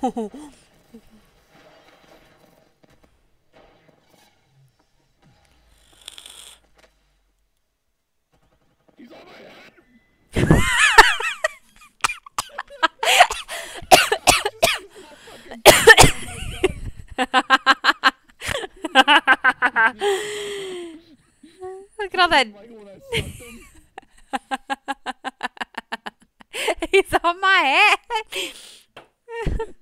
He's on my head. Look at all that. Like when I sucked him. He's on my head.